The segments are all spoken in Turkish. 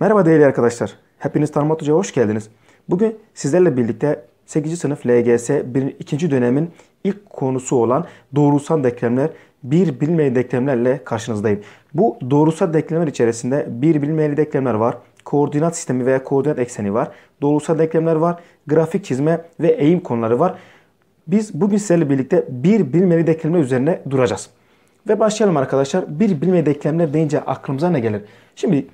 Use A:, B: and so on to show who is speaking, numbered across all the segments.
A: Merhaba değerli arkadaşlar. Hepiniz Tanımat Hoca'ya hoş geldiniz. Bugün sizlerle birlikte 8. sınıf LGS 2. dönemin ilk konusu olan doğrusal denklemler, bir bilinmeyen denklemlerle karşınızdayım. Bu doğrusal denklemler içerisinde bir bilinmeyen denklemler var, koordinat sistemi veya koordinat ekseni var, doğrusal denklemler var, grafik çizme ve eğim konuları var. Biz bugün sizlerle birlikte bir bilinmeyen denklemler üzerine duracağız. Ve başlayalım arkadaşlar. Bir bilinmeyen denklemler deyince aklımıza ne gelir? Şimdi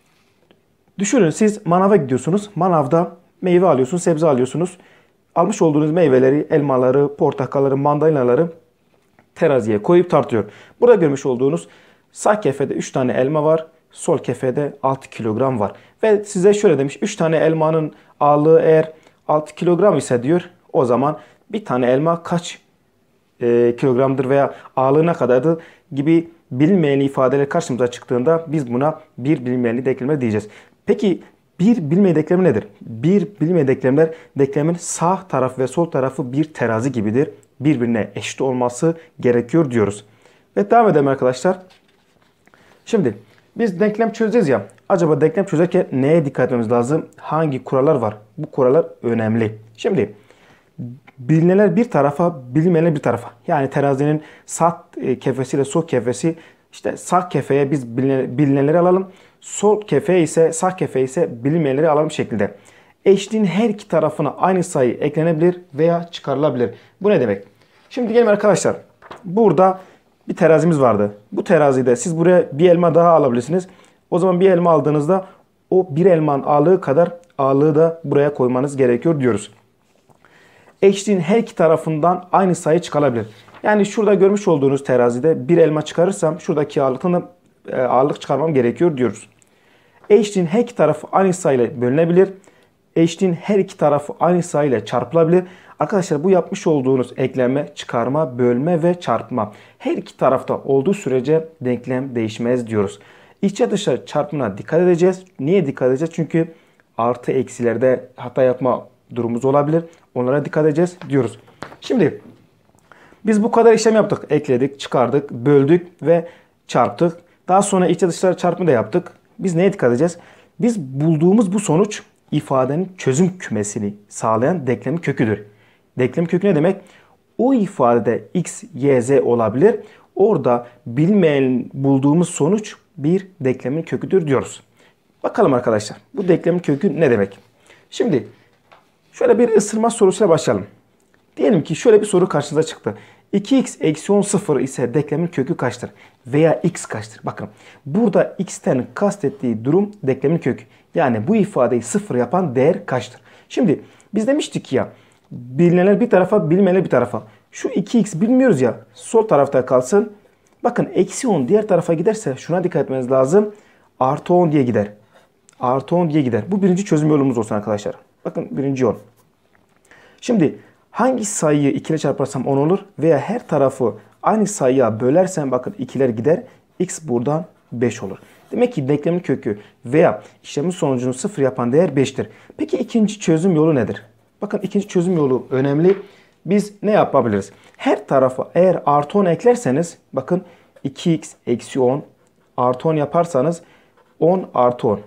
A: düşünün, siz manava gidiyorsunuz. Manavda meyve alıyorsunuz, sebze alıyorsunuz. Almış olduğunuz meyveleri, elmaları, portakalları, mandalinaları teraziye koyup tartıyor. Burada görmüş olduğunuz sağ kefede 3 tane elma var. Sol kefede 6 kilogram var. Ve size şöyle demiş. 3 tane elmanın ağırlığı eğer 6 kilogram ise diyor, o zaman bir tane elma kaç kilogramdır veya ağırlığı ne kadardır gibi bilinmeyen ifadeler karşımıza çıktığında biz buna bir bilinmeyenli denklemler diyeceğiz. Peki bir bilinmeyen denklemi nedir? Bir bilinmeyen denklemler, denklemin sağ tarafı ve sol tarafı bir terazi gibidir. Birbirine eşit olması gerekiyor diyoruz. Ve devam edelim arkadaşlar. Şimdi biz denklem çözeceğiz ya. Acaba denklem çözerken neye dikkat etmemiz lazım? Hangi kurallar var? Bu kurallar önemli. Şimdi bilineler bir tarafa, bilinmeyenler bir tarafa. Yani terazinin sağ kefesi ile sol kefesi, işte sağ kefeye biz bilinenleri alalım. Sol kefeye ise, sağ kefeye ise bilinmeyenleri alalım şeklinde. Eşliğin her iki tarafına aynı sayı eklenebilir veya çıkarılabilir. Bu ne demek? Şimdi gelin arkadaşlar. Burada bir terazimiz vardı. Bu terazide siz buraya bir elma daha alabilirsiniz. O zaman bir elma aldığınızda o bir elmanın ağırlığı kadar ağırlığı da buraya koymanız gerekiyor diyoruz. Eşliğin her iki tarafından aynı sayı çıkarılabilir. Yani şurada görmüş olduğunuz terazide bir elma çıkarırsam şuradaki ağırlık çıkarmam gerekiyor diyoruz. Eşliğin her iki tarafı aynı sayıyla bölünebilir. Eşliğin her iki tarafı aynı sayıyla çarpılabilir. Arkadaşlar bu yapmış olduğunuz ekleme, çıkarma, bölme ve çarpma her iki tarafta olduğu sürece denklem değişmez diyoruz. İçe dışa çarpımına dikkat edeceğiz. Niye dikkat edeceğiz? Çünkü artı eksilerde hata yapma durumumuz olabilir. Onlara dikkat edeceğiz diyoruz. Şimdi biz bu kadar işlem yaptık. Ekledik, çıkardık, böldük ve çarptık. Daha sonra içe dışa çarpımı da yaptık. Biz neye dikkat edeceğiz? Biz bulduğumuz bu sonuç ifadenin çözüm kümesini sağlayan denklemin köküdür. Denklemin kökü ne demek? O ifadede x, y, z olabilir. Orada bilmeyen bulduğumuz sonuç bir denklemin köküdür diyoruz. Bakalım arkadaşlar, bu denklemin kökü ne demek? Şimdi şöyle bir ısırma sorusuyla başlayalım. Diyelim ki şöyle bir soru karşınıza çıktı. 2x eksi 10 sıfır ise denklemin kökü kaçtır? Veya x kaçtır? Bakın burada x'ten kastettiği durum denklemin kökü. Yani bu ifadeyi sıfır yapan değer kaçtır? Şimdi biz demiştik ya, bilinenler bir tarafa, bilinmeyenler bir tarafa. Şu 2x bilmiyoruz ya, sol tarafta kalsın. Bakın eksi 10 diğer tarafa giderse şuna dikkat etmeniz lazım. Artı 10 diye gider. Artı 10 diye gider. Bu birinci çözüm yolumuz olsun arkadaşlar. Bakın birinci yol. Şimdi hangi sayıyı 2 ile çarparsam 10 olur veya her tarafı aynı sayıya bölersem bakın ikiler gider. X buradan 5 olur. Demek ki denklemin kökü veya işlemin sonucunu 0 yapan değer 5'tir. Peki ikinci çözüm yolu nedir? Bakın ikinci çözüm yolu önemli. Biz ne yapabiliriz? Her tarafa eğer artı 10 eklerseniz bakın 2x eksi 10 artı 10 yaparsanız 10 artı 10.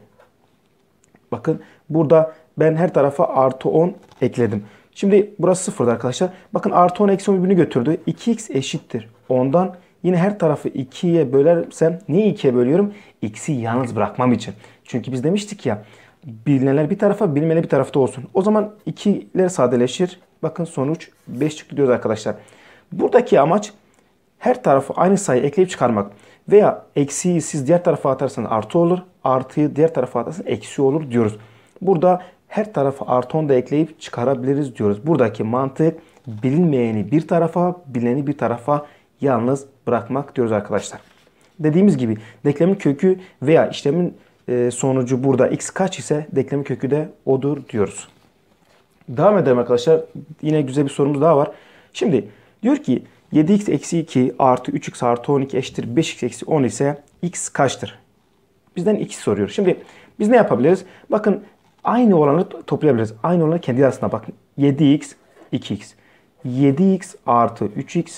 A: Bakın burada ben her tarafa artı 10 ekledim. Şimdi burası sıfırdı arkadaşlar. Bakın artı 10 eksi 10 birbirini götürdü. 2x eşittir 10'dan. Yine her tarafı 2'ye bölersem niye 2'ye bölüyorum? X'i yalnız bırakmam için. Çünkü biz demiştik ya, bilinenler bir tarafa, bilinmeyenler bir tarafta olsun. O zaman 2'ler sadeleşir. Bakın sonuç 5 çıktı diyoruz arkadaşlar. Buradaki amaç her tarafı aynı sayı ekleyip çıkarmak. Veya eksiyi siz diğer tarafa atarsanız artı olur. Artıyı diğer tarafa atarsanız eksi olur diyoruz. Burada her tarafa artı 10 da ekleyip çıkarabiliriz diyoruz. Buradaki mantık bilinmeyeni bir tarafa, bilineni bir tarafa yalnız bırakmak diyoruz arkadaşlar. Dediğimiz gibi denklemin kökü veya işlemin sonucu burada x kaç ise denklemin kökü de odur diyoruz. Devam edelim arkadaşlar. Yine güzel bir sorumuz daha var. Şimdi diyor ki 7x eksi 2 artı 3x artı 12 eşittir 5x eksi 10 ise x kaçtır? Bizden x soruyor. Şimdi biz ne yapabiliriz? Bakın aynı olanı toplayabiliriz. Aynı olanı kendi arasında bakın. 7x 2x. 7x artı 3x.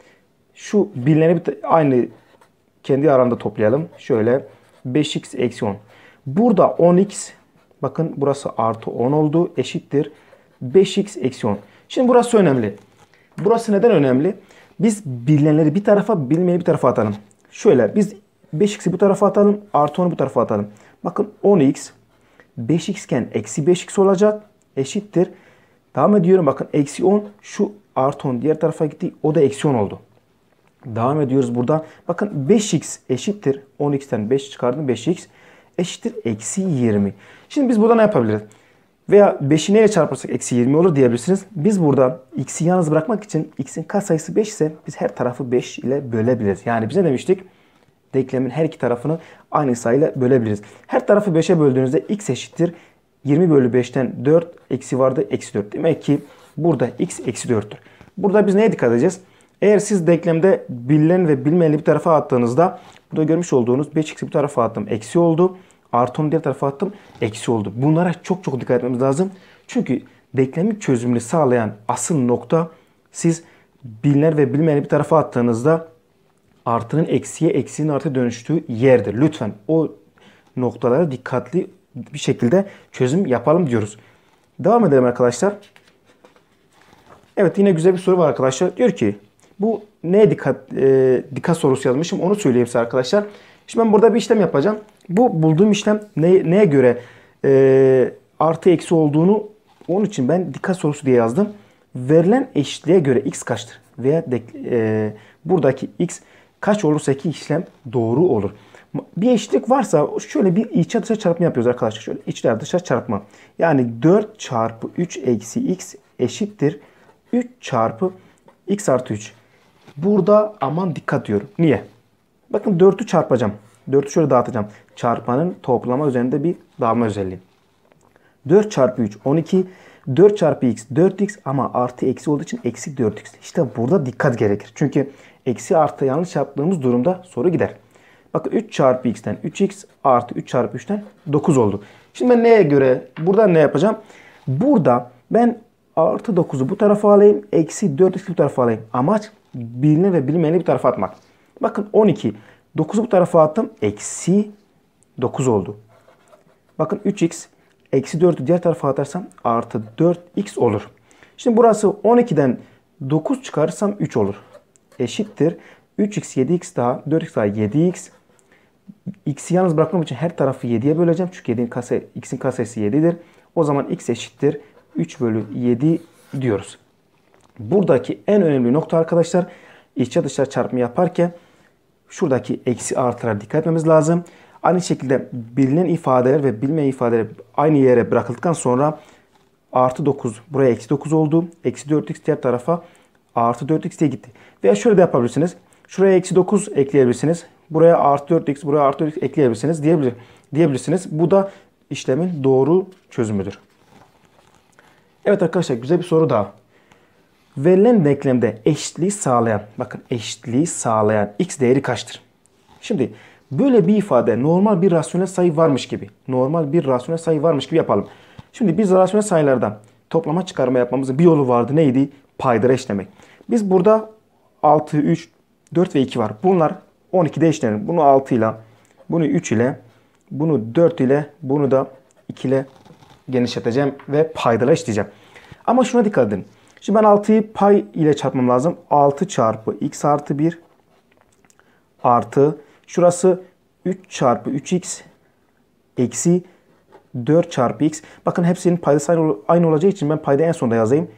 A: Şu bilineni aynı kendi aranda toplayalım. Şöyle 5x eksi 10. Burada 10x, bakın burası artı 10 oldu, eşittir 5x eksi 10. Şimdi burası önemli. Burası neden önemli? Biz bilinenleri bir tarafa, bilinmeyeni bir tarafa atalım. Şöyle biz 5x'i bu tarafa atalım, artı 10'u bu tarafa atalım. Bakın 10x 5x iken eksi 5x olacak, eşittir. Devam ediyorum, bakın eksi 10, şu artı 10 diğer tarafa gitti, o da eksi 10 oldu. Devam ediyoruz burada. Bakın 5x eşittir. 10x'ten 5 çıkardım. 5x eşittir eksi 20. Şimdi biz burada ne yapabiliriz? Veya 5'i neyle çarparsak eksi 20 olur diyebilirsiniz. Biz burada x'i yalnız bırakmak için x'in katsayısı 5 ise biz her tarafı 5 ile bölebiliriz. Yani biz ne demiştik? Denklemin her iki tarafını aynı sayıyla bölebiliriz. Her tarafı 5'e böldüğünüzde x eşittir 20 bölü 5'ten 4 eksi vardı eksi 4. Demek ki burada x eksi 4'tür. Burada biz neye dikkat edeceğiz? Eğer siz denklemde bilinen ve bilmeyeni bir tarafa attığınızda burada görmüş olduğunuz 5x'i bu tarafa attım eksi oldu. Artı 10'u diğer tarafa attım eksi oldu. Bunlara çok dikkat etmemiz lazım. Çünkü denklemin çözümünü sağlayan asıl nokta siz bilinen ve bilmeyeni bir tarafa attığınızda artının eksiye, eksinin artıya dönüştüğü yerdir. Lütfen o noktalara dikkatli bir şekilde çözüm yapalım diyoruz. Devam edelim arkadaşlar. Evet, yine güzel bir soru var arkadaşlar. Diyor ki bu neye dikkat sorusu yazmışım, onu söyleyeyim size arkadaşlar. Şimdi ben burada bir işlem yapacağım. Bu bulduğum işlem neye göre artı eksi olduğunu, onun için ben dikkat sorusu diye yazdım. Verilen eşitliğe göre x kaçtır? Veya buradaki x kaç olursa ki işlem doğru olur. Bir eşitlik varsa şöyle bir içe dışa çarpma yapıyoruz arkadaşlar. Şöyle içler dışa çarpma. Yani 4 çarpı 3 eksi x eşittir 3 çarpı x artı 3. Burada aman dikkat diyorum. Niye? Bakın 4'ü çarpacağım. 4'ü şöyle dağıtacağım. Çarpanın toplama üzerinde bir dağılma özelliği. 4 çarpı 3 12. 4 çarpı x 4x ama artı eksi olduğu için eksi 4x. İşte burada dikkat gerekir. Çünkü eksi artı yanlış yaptığımız durumda soru gider. Bakın 3 çarpı x'ten 3x artı 3 çarpı 3'ten 9 oldu. Şimdi ben neye göre burada ne yapacağım? Burada ben artı 9'u bu tarafa alayım. Eksi 4x'i bu tarafa alayım. Amaç bilinen ve bilinmeyeni bir tarafa atmak. Bakın 12. 9'u bu tarafa attım. Eksi 9 oldu. Bakın 3x. Eksi 4'ü diğer tarafa atarsam artı 4x olur. Şimdi burası 12'den 9 çıkarırsam 3 olur. Eşittir. 3x 7x daha 4x daha 7x. X'i yalnız bırakmam için her tarafı 7'ye böleceğim. Çünkü x'in katsayısı 7'dir. O zaman x eşittir 3 bölü 7 diyoruz. Buradaki en önemli nokta arkadaşlar, içe dışa çarpma yaparken şuradaki eksi artılara dikkat etmemiz lazım. Aynı şekilde bilinen ifadeler ve bilmeyen ifadeler aynı yere bırakıldıktan sonra artı 9 buraya eksi 9 oldu. Eksi 4x diğer tarafa artı 4x diye gitti. Veya şöyle de yapabilirsiniz. Şuraya eksi 9 ekleyebilirsiniz. Buraya artı 4x, buraya artı 4x ekleyebilirsiniz diyebilirsiniz. Bu da işlemin doğru çözümüdür. Evet arkadaşlar, güzel bir soru daha. Verilen denklemde eşitliği sağlayan, bakın eşitliği sağlayan x değeri kaçtır? Şimdi böyle bir ifade normal bir rasyonel sayı varmış gibi, yapalım. Şimdi biz rasyonel sayılardan toplama çıkarma yapmamızın bir yolu vardı. Neydi? Paydalara eşlemek. Biz burada 6, 3, 4 ve 2 var. Bunlar 12'de eşlenelim. Bunu 6 ile, bunu 3 ile, bunu 4 ile, bunu da 2 ile genişleteceğim ve paydalara eşleyeceğim. Ama şuna dikkat edin. Şimdi ben 6'yı pay ile çarpmam lazım. 6 çarpı x artı 1 artı şurası 3 çarpı 3x eksi 4 çarpı x. Bakın hepsinin paydası aynı olacağı için ben payda en sonda yazayım.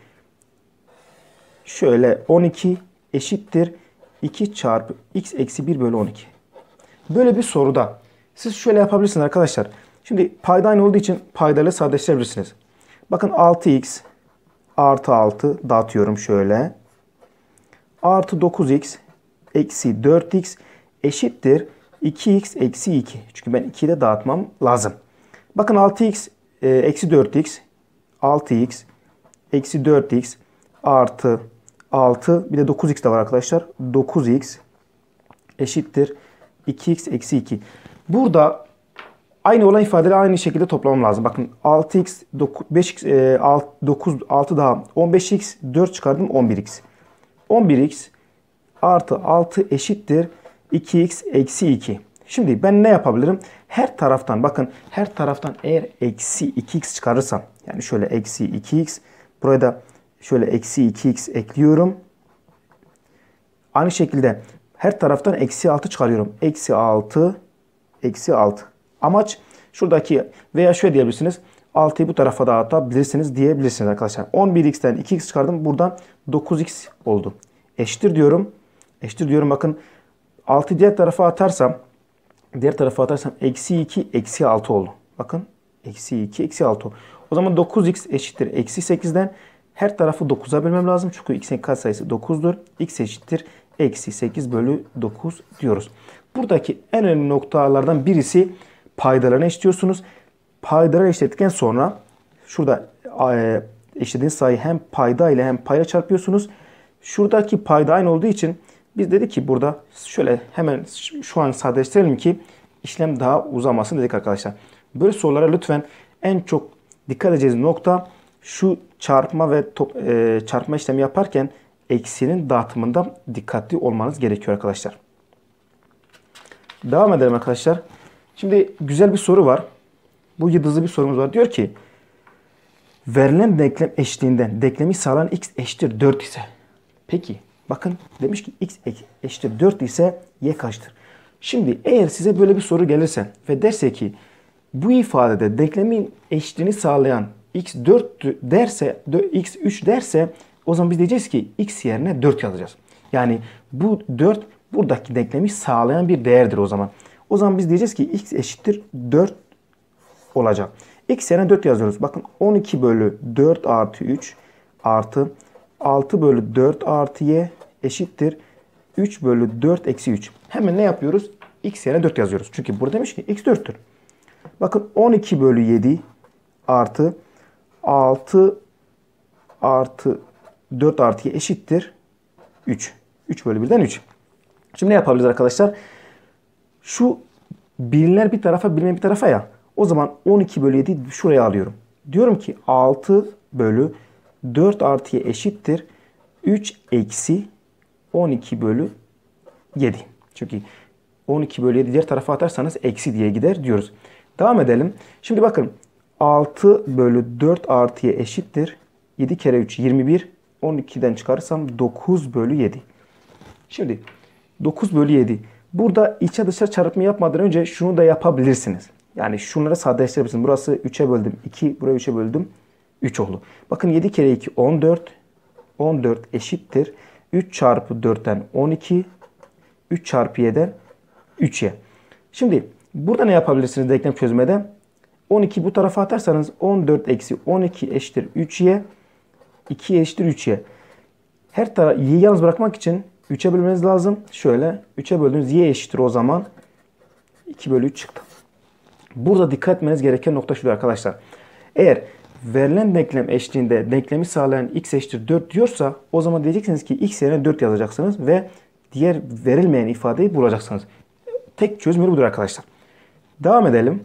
A: Şöyle 12 eşittir 2 çarpı x eksi 1 bölü 12. Böyle bir soruda siz şöyle yapabilirsiniz arkadaşlar. Şimdi payda aynı olduğu için paydaları sadeleştirebilirsiniz. Bakın 6x artı 6 dağıtıyorum şöyle. Artı 9x eksi 4x eşittir 2x eksi 2. Çünkü ben 2'yi de dağıtmam lazım. Bakın 6x eksi 4x 6x eksi 4x artı 6 bir de 9x de var arkadaşlar. 9x eşittir 2x eksi 2. Burada aynı olan ifadeleri aynı şekilde toplamam lazım. Bakın 6x 5x 9 6 daha 15x 4 çıkardım 11x. 11x artı 6 eşittir 2x eksi 2. Şimdi ben ne yapabilirim? Her taraftan bakın, her taraftan eğer eksi 2x çıkarırsam, yani şöyle eksi 2x, buraya da şöyle eksi 2x ekliyorum. Aynı şekilde her taraftan eksi 6 çıkarıyorum. Eksi 6, eksi 6. Amaç şuradaki, veya şöyle diyebilirsiniz. 6'yı bu tarafa da atabilirsiniz diyebilirsiniz arkadaşlar. 11x'ten 2x çıkardım. Buradan 9x oldu. Eşittir diyorum. Eşittir diyorum. Bakın 6'yı diğer tarafa atarsam, eksi 2 eksi 6 oldu. Bakın eksi 2 eksi 6. O zaman 9x eşittir eksi 8'den her tarafı 9'a bölmem lazım. Çünkü x'in katsayısı 9'dur. X eşittir eksi 8 bölü 9 diyoruz. Buradaki en önemli noktalardan birisi paydalarını eşitliyorsunuz. Paydaları eşitledikten sonra şurada eşitlediğiniz sayı hem payda ile hem payla çarpıyorsunuz. Şuradaki payda aynı olduğu için biz dedik ki burada şöyle hemen şu an sadeleştirelim ki işlem daha uzamasın dedik arkadaşlar. Böyle sorulara lütfen en çok dikkat edeceğiniz nokta şu çarpma ve çarpma işlemi yaparken eksinin dağıtımında dikkatli olmanız gerekiyor arkadaşlar. Devam edelim arkadaşlar. Şimdi güzel bir soru var. Bu yıldızlı bir sorumuz var. Diyor ki verilen denklem eşliğinden denklemi sağlayan x eşittir 4 ise. Peki bakın demiş ki x eşittir 4 ise y kaçtır? Şimdi eğer size böyle bir soru gelirse ve derse ki bu ifadede denklemin eşitliğini sağlayan x 4 derse, x 3 derse, o zaman biz diyeceğiz ki x yerine 4 yazacağız. Yani bu 4 buradaki denklemi sağlayan bir değerdir o zaman. O zaman biz diyeceğiz ki x eşittir 4 olacak. X yerine 4 yazıyoruz. Bakın 12 bölü 4 artı 3 artı 6 bölü 4 artı y eşittir 3 bölü 4 eksi 3. Hemen ne yapıyoruz? X yerine 4 yazıyoruz. Çünkü burada demiş ki x 4'tür. Bakın 12 bölü 7 artı 6 artı 4 artı y eşittir 3. 3 bölü 1'den 3. Şimdi ne yapabiliriz arkadaşlar? Şu bilinenler bir tarafa, bilinmeyen bir tarafa ya. O zaman 12 bölü 7 şuraya alıyorum. Diyorum ki 6 bölü 4 artı y eşittir 3 eksi 12 bölü 7. Çünkü 12 bölü 7 diğer tarafa atarsanız eksi diye gider diyoruz. Devam edelim. Şimdi bakın 6 bölü 4 artı y eşittir 7 kere 3 21. 12'den çıkarırsam 9 bölü 7. Şimdi 9 bölü 7. Burada içe dışa çarpımı yapmadan önce şunu da yapabilirsiniz. Yani şunları sadeleştirebilirsiniz. Burası 3'e böldüm 2. Buraya 3'e böldüm 3 oldu. Bakın 7 kere 2 14. 14 eşittir 3 çarpı 4'ten 12. 3 çarpı y'den 3y. Şimdi burada ne yapabilirsiniz denklem çözmede? 12 bu tarafa atarsanız 14 eksi 12 eşittir 3y. 2 eşittir 3y. Her tarafı y'yi yalnız bırakmak için 3'e bölmeniz lazım. Şöyle 3'e böldüğünüz y eşittir o zaman 2 bölü 3 çıktı. Burada dikkat etmeniz gereken nokta şudur arkadaşlar. Eğer verilen denklem eşliğinde denklemi sağlayan x eşittir 4 diyorsa o zaman diyeceksiniz ki x yerine 4 yazacaksınız ve diğer verilmeyen ifadeyi bulacaksınız. Tek çözüm yolu budur arkadaşlar. Devam edelim.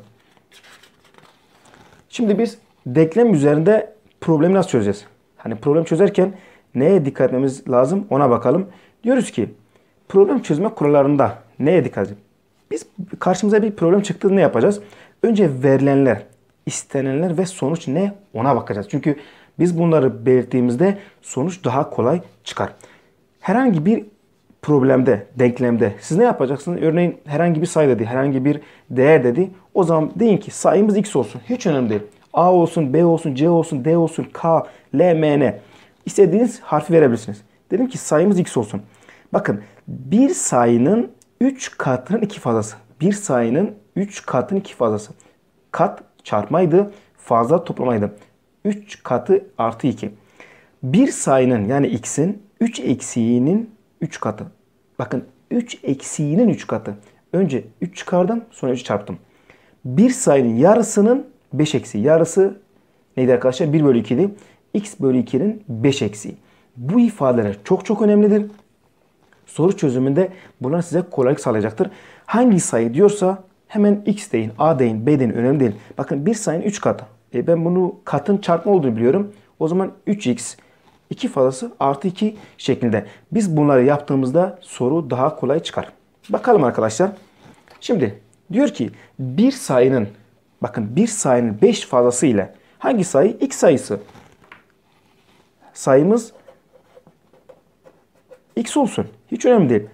A: Şimdi biz denklem üzerinde problemi nasıl çözeceğiz? Hani problem çözerken neye dikkat etmemiz lazım ona bakalım. Diyoruz ki problem çözme kurallarında neye dikkat edelim? Biz karşımıza bir problem çıktığında ne yapacağız? Önce verilenler, istenenler ve sonuç ne ona bakacağız. Çünkü biz bunları belirttiğimizde sonuç daha kolay çıkar. Herhangi bir problemde, denklemde siz ne yapacaksınız? Örneğin herhangi bir sayı dedi, herhangi bir değer dedi. O zaman deyin ki sayımız x olsun. Hiç önemli değil. A olsun, B olsun, C olsun, D olsun, K, L, M, N. İstediğiniz harfi verebilirsiniz. Dedim ki sayımız x olsun. Bakın bir sayının 3 katının 2 fazlası. Bir sayının 3 katının 2 fazlası. Kat çarpmaydı, fazla toplamaydı. 3 katı artı 2. Bir sayının yani x'in 3 eksiğinin 3 katı. Bakın 3 eksiğinin 3 katı. Önce 3 çıkardım sonra 3 çarptım. Bir sayının yarısının 5 eksiği. Yarısı neydi arkadaşlar? 1 bölü 2 idi. X bölü 2'nin 5 eksiği. Bu ifadeler çok çok önemlidir. Soru çözümünde bunlar size kolaylık sağlayacaktır. Hangi sayı diyorsa hemen x deyin, a deyin, b deyin, önemli değil. Bakın bir sayının 3 katı. Ben bunu katın çarpma olduğunu biliyorum. O zaman 3x 2 fazlası artı 2 şeklinde. Biz bunları yaptığımızda soru daha kolay çıkar. Bakalım arkadaşlar. Şimdi diyor ki bir sayının, bakın bir sayının 5 fazlası ile hangi sayı? X sayısı. Sayımız X olsun. Hiç önemli değil.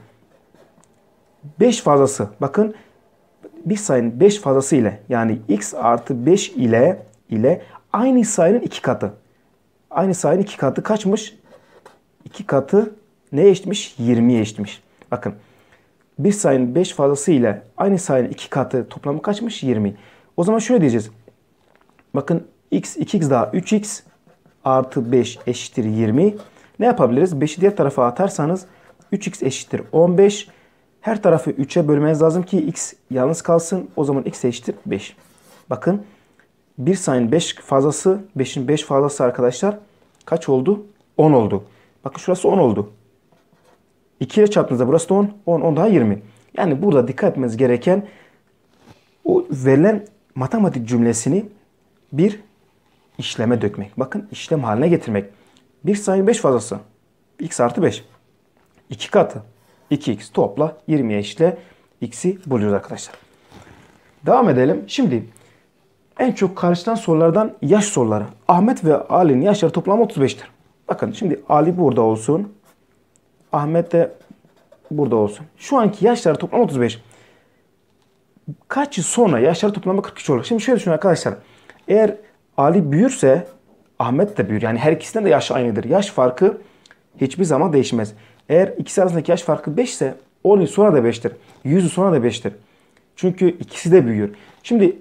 A: 5 fazlası. Bakın bir sayının 5 fazlası ile, yani X artı 5 ile aynı sayının 2 katı. Aynı sayının 2 katı kaçmış? 2 katı neye eşitmiş? 20'ye eşitmiş. Bakın bir sayının 5 fazlası ile aynı sayının 2 katı toplamı kaçmış? 20. O zaman şöyle diyeceğiz. Bakın x 2x daha 3x artı 5 eşittir 20. Ne yapabiliriz? 5'i diğer tarafa atarsanız 3x eşittir 15. Her tarafı 3'e bölmeniz lazım ki x yalnız kalsın. O zaman x eşittir 5. Bakın bir sayının 5 fazlası, 5'in 5 fazlası arkadaşlar kaç oldu? 10 oldu. Bakın şurası 10 oldu. 2 ile çarptığınızda burası da 10. 10, 10 daha 20. Yani burada dikkat etmeniz gereken o verilen matematik cümlesini bir işleme dökmek. Bakın işlem haline getirmek. Bir sayının 5 fazlası. X artı 5. 2 katı. 2x topla 20'ye eşitle x'i buluyoruz arkadaşlar. Devam edelim. Şimdi en çok karşılanan sorulardan yaş soruları. Ahmet ve Ali'nin yaşları toplamı 35'tir. Bakın şimdi Ali burada olsun. Ahmet de burada olsun. Şu anki yaşları toplam 35. Kaç yıl sonra yaşları toplamı 43 olur? Şimdi şöyle düşünün arkadaşlar. Eğer Ali büyürse Ahmet de büyür. Yani her ikisinden de yaş aynıdır. Yaş farkı hiçbir zaman değişmez. Eğer ikisi arasındaki yaş farkı 5 ise 10 yıl sonra da 5'tir. 100 yıl sonra da 5'tir. Çünkü ikisi de büyüyor. Şimdi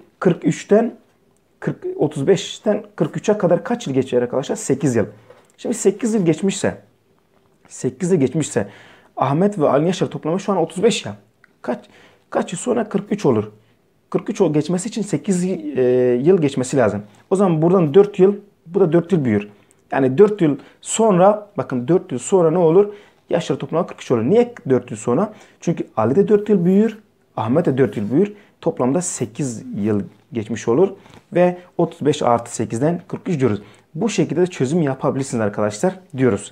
A: 35'ten 43'e kadar kaç yıl geçer arkadaşlar? 8 yıl. Şimdi 8 yıl geçmişse Ahmet ve Ali'nin yaşları toplamı şu an 35 ya. Kaç yıl sonra 43 olur. 43 geçmesi için 8 yıl geçmesi lazım. O zaman buradan 4 yıl, bu da 4 yıl büyür. Yani 4 yıl sonra, bakın 4 yıl sonra ne olur? Yaşları toplamı 43 olur. Niye 4 yıl sonra? Çünkü Ali de 4 yıl büyür, Ahmet de 4 yıl büyür. Toplamda 8 yıl geçmiş olur. Ve 35 artı 8'den 43 diyoruz. Bu şekilde de çözüm yapabilirsiniz arkadaşlar diyoruz.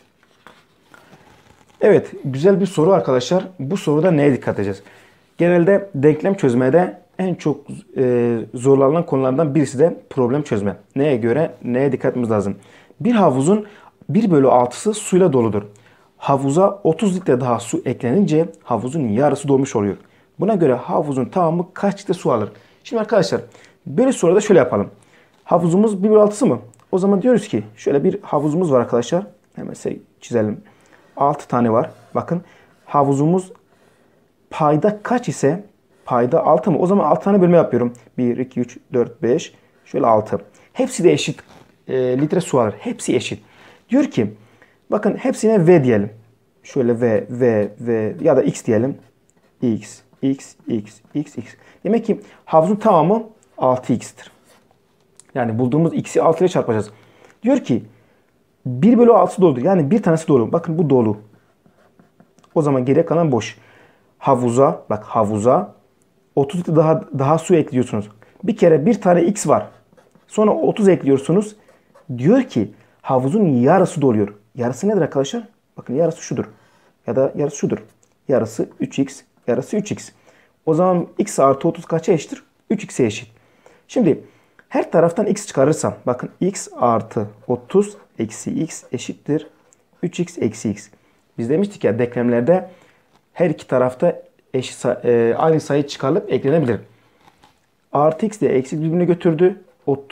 A: Evet, güzel bir soru arkadaşlar. Bu soruda neye dikkat edeceğiz? Genelde denklem çözmede en çok zorlanılan konulardan birisi de problem çözme. Neye göre, neye dikkat etmemiz lazım? Bir havuzun 1/6'sı suyla doludur. Havuza 30 litre daha su eklenince havuzun yarısı dolmuş oluyor. Buna göre havuzun tamamı kaç litre su alır? Şimdi arkadaşlar böyle soruda şöyle yapalım. Havuzumuz 1/6'sı mı? O zaman diyoruz ki şöyle bir havuzumuz var arkadaşlar. Hemen çizelim. 6 tane var. Bakın havuzumuz payda kaç ise payda 6 mı? O zaman 6 tane bölme yapıyorum. 1, 2, 3, 4, 5. Şöyle 6. Hepsi de eşit litre su alır. Hepsi eşit. Diyor ki bakın hepsine V diyelim. Şöyle V ya da X diyelim. X. Demek ki havuzun tamamı 6X'tir. Yani bulduğumuz X'i 6 ile çarpacağız. Diyor ki 1/6'sı doludur. Yani bir tanesi dolu. Bakın bu dolu. O zaman geriye kalan boş. Havuza 30 litre daha su ekliyorsunuz. Bir kere bir tane X var. Sonra 30 ekliyorsunuz. Diyor ki havuzun yarısı doluyor. Yarısı nedir arkadaşlar? Bakın yarısı şudur. Ya da yarısı şudur. Yarısı 3X, yarısı 3X. O zaman X artı 30 kaça eşittir? 3X'e eşit. Şimdi her taraftan X çıkarırsam bakın X artı 30 eksi X eşittir 3X eksi X. Biz demiştik ya denklemlerde her iki tarafta aynı sayı çıkarılıp eklenebilir. Artı X ile eksi birbirine götürdü.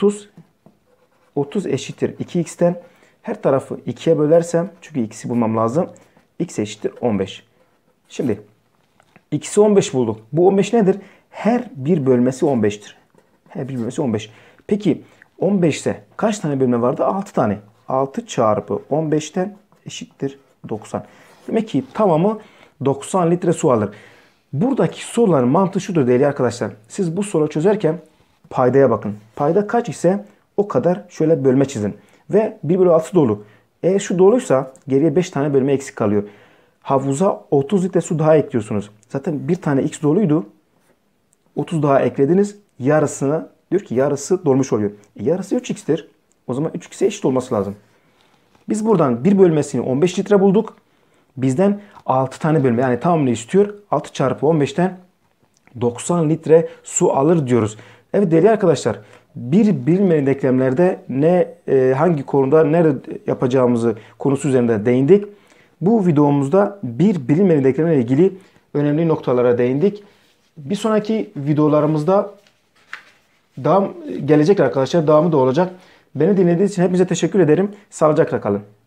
A: 30 eşittir 2X'ten. Her tarafı 2'ye bölersem çünkü X'i bulmam lazım. X eşittir 15. Şimdi X'i 15 bulduk. Bu 15 nedir? Her bir bölmesi 15'tir. Her bir bölmesi 15. Peki 15 ise kaç tane bölme vardı? 6 tane. 6 çarpı 15'ten eşittir 90. Demek ki tamamı 90 litre su alır. Buradaki soruların mantığı şudur değerli arkadaşlar. Siz bu soruyu çözerken paydaya bakın. Payda kaç ise o kadar şöyle bölme çizin. Ve 1/6 dolu. Eğer şu doluysa geriye 5 tane bölme eksik kalıyor. Havuza 30 litre su daha ekliyorsunuz. Zaten bir tane X doluydu. 30 daha eklediniz. Yarısını diyor ki yarısı dolmuş oluyor. Yarısı 3X'tir. O zaman 3X'e eşit olması lazım. Biz buradan bir bölmesini 15 litre bulduk. Bizden 6 tane bölme yani tamamını istiyor. 6 çarpı 15'ten 90 litre su alır diyoruz. Evet değerli arkadaşlar, bir bilinmeyen denklemlerde hangi konuda nerede yapacağımızı konusu üzerinde değindik. Bu videomuzda bir bilinmeyen denklemle ilgili önemli noktalara değindik. Bir sonraki videolarımızda gelecek arkadaşlar. Devamı da olacak. Beni dinlediğiniz için hepinize teşekkür ederim. Sağlıcakla kalın.